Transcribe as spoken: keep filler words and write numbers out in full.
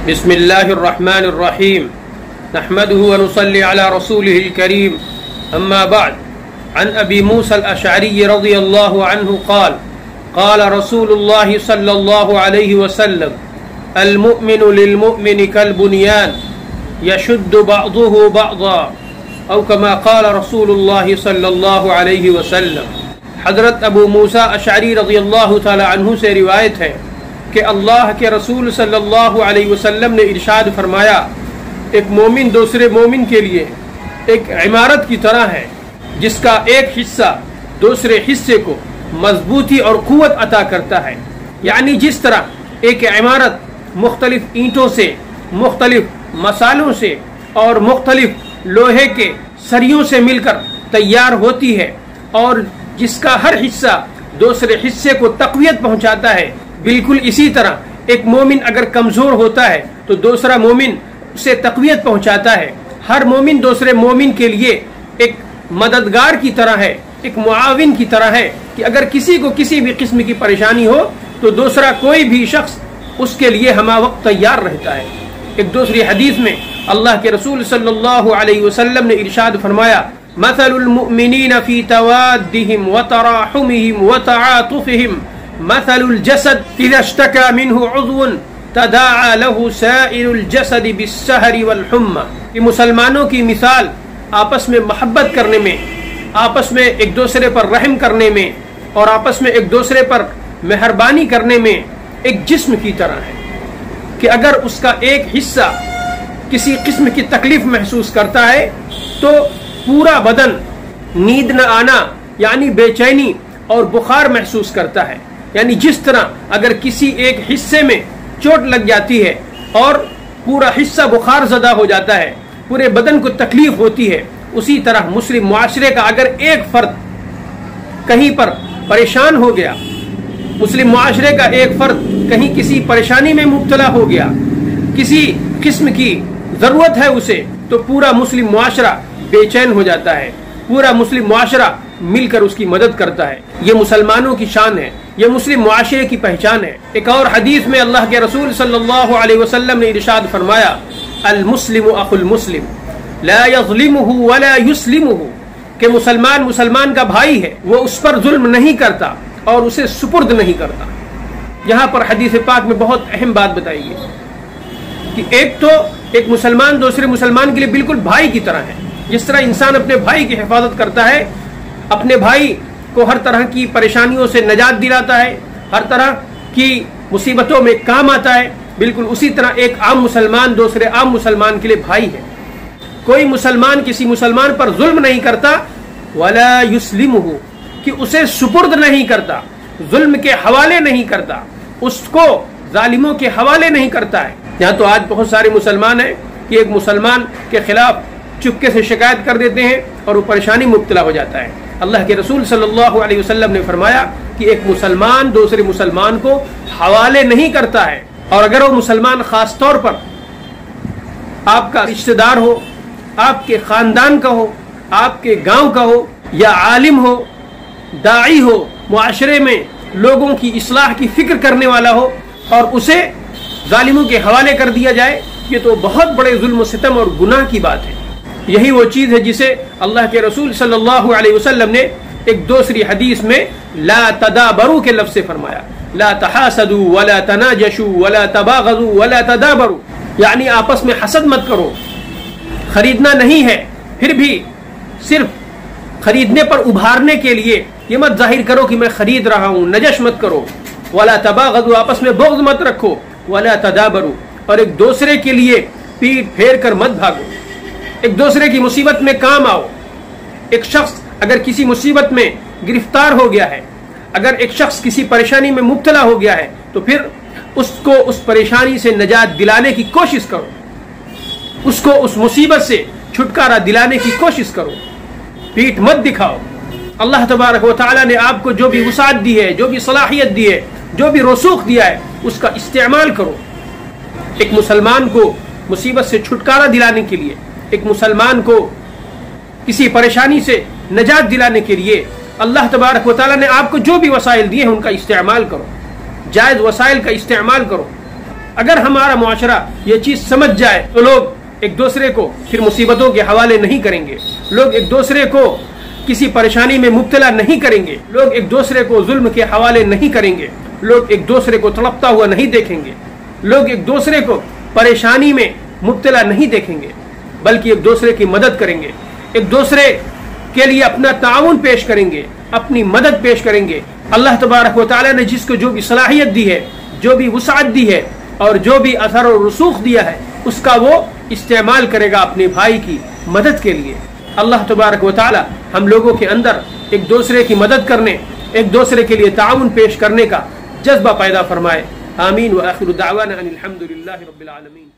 بسم الله الرحمن الرحيم نحمده ونصلي على رسوله الكريم أما بعد عن أبي موسى الأشعري رضي الله عنه قال قال رسول الله صلى الله عليه وسلم المؤمن للمؤمن كالبنيان يشد بعضه بعضا أو كما قال رسول الله صلى الله عليه وسلم. حضرت ابو موسیٰ اشعری رضی اللہ تعالی عنہ سے روایت ہے کہ اللہ کے رسول صلی اللہ علیہ وسلم نے ارشاد فرمایا ایک مومن دوسرے مومن کے لیے ایک عمارت کی طرح ہے جس کا ایک حصہ دوسرے حصے کو مضبوطی اور قوت عطا کرتا ہے. یعنی جس طرح ایک عمارت مختلف اینٹوں سے، مختلف مسالوں سے اور مختلف لوہے کے سریوں سے مل کر تیار ہوتی ہے اور جس کا ہر حصہ دوسرے حصے کو تقویت پہنچاتا ہے، بالکل اسی طرح ایک مومن اگر کمزور ہوتا ہے تو دوسرا مومن اسے تقویت پہنچاتا ہے. ہر مومن دوسرے مومن کے لیے ایک مددگار کی طرح ہے، ایک معاون کی طرح ہے کہ اگر کسی کو کسی بھی قسم کی پریشانی ہو تو دوسرا کوئی بھی شخص اس کے لیے ہمہ وقت تیار رہتا ہے. ایک دوسری حدیث میں اللہ کے رسول صلی اللہ علیہ وسلم نے ارشاد فرمایا مثل المؤمنین فی توادہم وتراحمہم وتعاطفہم مثل الجسد اذا اشتکا منہ عضو تداعى له سائر الجسد بالسہر والحمى. کہ مسلمانوں کی مثال آپس میں محبت کرنے میں، آپس میں ایک دوسرے پر رحم کرنے میں اور آپس میں ایک دوسرے پر مہربانی کرنے میں ایک جسم کی طرح ہے کہ اگر اس کا ایک حصہ کسی قسم کی تکلیف محسوس کرتا ہے تو پورا بدن نیند نہ آنا یعنی بے چینی اور بخار محسوس کرتا ہے. یعنی جس طرح اگر کسی ایک حصے میں چوٹ لگ جاتی ہے اور پورا حصہ بخار زدہ ہو جاتا ہے، پورے بدن کو تکلیف ہوتی ہے، اسی طرح مسلم معاشرے کا اگر ایک فرد کہیں پر پریشان ہو گیا، مسلم معاشرے کا ایک فرد کہیں کسی پریشانی میں مبتلا ہو گیا، کسی قسم کی ضرورت ہے اسے، تو پورا مسلم معاشرہ بے چین ہو جاتا ہے، پورا مسلم معاشرہ مل کر اس کی مدد کرتا ہے. یہ مسلمانوں کی شان ہے، یہ مسلم معاشرے کی پہچان ہے. ایک اور حدیث میں اللہ کے رسول صلی اللہ علیہ وسلم نے ارشاد فرمایا المسلم اخو المسلم لا يظلمه ولا يسلمه. کہ مسلمان مسلمان کا بھائی ہے، وہ اس پر ظلم نہیں کرتا اور اسے سپرد نہیں کرتا. یہاں پر حدیث پاک میں بہت اہم بات بتائی ہے کہ ایک تو ایک مسلمان دوسرے مسلمان کے لیے بالکل بھائی کی طرح ہے. جس طرح انسان اپنے بھائی کی حفاظت کرتا ہے، اپنے بھائی کو ہر طرح کی پریشانیوں سے نجات دلاتا ہے، ہر طرح کی مصیبتوں میں کام آتا ہے، بالکل اسی طرح ایک عام مسلمان دوسرے عام مسلمان کے لیے بھائی ہے. کوئی مسلمان کسی مسلمان پر ظلم نہیں کرتا، ولا یسلمہ، کہ اسے سپرد نہیں کرتا، ظلم کے حوالے نہیں کرتا، اس کو ظالموں کے حوالے نہیں کرتا ہے. یہاں تو آج بہت سارے مسلمان ہیں کہ ایک مسلمان کے خلاف چپکے سے شکایت کر دیتے ہیں اور وہ پریشانی مبتلا ہو جاتا ہے. اللہ کے رسول صلی اللہ علیہ وسلم نے فرمایا کہ ایک مسلمان دوسرے مسلمان کو حوالے نہیں کرتا ہے، اور اگر وہ مسلمان خاص طور پر آپ کا رشتہ دار ہو، آپ کے خاندان کا ہو، آپ کے گاؤں کا ہو، یا عالم ہو، داعی ہو، معاشرے میں لوگوں کی اصلاح کی فکر کرنے والا ہو، اور اسے ظالموں کے حوالے کر دیا جائے، یہ تو بہت بڑے ظلم و ستم اور گناہ کی بات ہے. یہی وہ چیز ہے جسے اللہ کے رسول صلی اللہ علیہ وسلم نے ایک دوسری حدیث میں لا تدابروا کے لفظ سے فرمایا، لا تحاسدوا ولا تناجشوا ولا تباغضوا ولا تدابروا. یعنی آپس میں حسد مت کرو، خریدنا نہیں ہے پھر بھی صرف خریدنے پر ابھارنے کے لیے یہ مت ظاہر کرو کہ میں خرید رہا ہوں، نجش مت کرو. ولا تباغضوا، آپس میں بغض مت رکھو. ولا تدابروا، اور ایک دوسرے کے لیے پیٹ پھیر کر مت بھاگو، ایک دوسرے کی مصیبت میں کام آؤ. ایک شخص اگر کسی مصیبت میں گرفتار ہو گیا ہے، اگر ایک شخص کسی پریشانی میں مبتلا ہو گیا ہے، تو پھر اس کو اس پریشانی سے نجات دلانے کی کوشش کرو، اس کو اس مصیبت سے چھٹکارا دلانے کی کوشش کرو، پیٹ مت دکھاؤ. اللہ تبارک و تعالی نے آپ کو جو بھی وسعت دی ہے، جو بھی صلاحیت دی ہے، جو بھی رسوخ دیا ہے، اس کا استعمال کرو. ایک مسلمان کو مصیبت سے چھٹکارا دلانے کے لیے، ایک مسلمان کو کسی پریشانی سے نجات دلانے کے لیے اللہ تبارک و تعالی نے آپ کو جو بھی وسائل دیے ہیں ان کا استعمال کرو، جائز وسائل کا استعمال کرو. اگر ہمارا معاشرہ یہ چیز سمجھ جائے تو لوگ ایک دوسرے کو پھر مصیبتوں کے حوالے نہیں کریں گے، لوگ ایک دوسرے کو کسی پریشانی میں مبتلا نہیں کریں گے، لوگ ایک دوسرے کو ظلم کے حوالے نہیں کریں گے، لوگ ایک دوسرے کو تڑپتا ہوا نہیں دیکھیں گے، لوگ ایک دوسرے کو پریشانی میں مبتلا نہیں دیکھیں گے، بلکہ ایک دوسرے کی مدد کریں گے، ایک دوسرے کے لیے اپنا تعاون پیش کریں گے، اپنی مدد پیش کریں گے۔ اللہ تبارک و تعالی نے جس کو جو بھی صلاحیت دی ہے، جو بھی وسعت دی ہے اور جو بھی اثر و رسوخ دیا ہے، اس کا وہ استعمال کرے گا اپنے بھائی کی مدد کے لیے۔ اللہ تبارک و تعالی ہم لوگوں کے اندر ایک دوسرے کی مدد کرنے، ایک دوسرے کے لیے تعاون پیش کرنے کا جذبہ پیدا فرمائے۔ آمین وآخر دعوانا ان الحمد للہ رب العالمین۔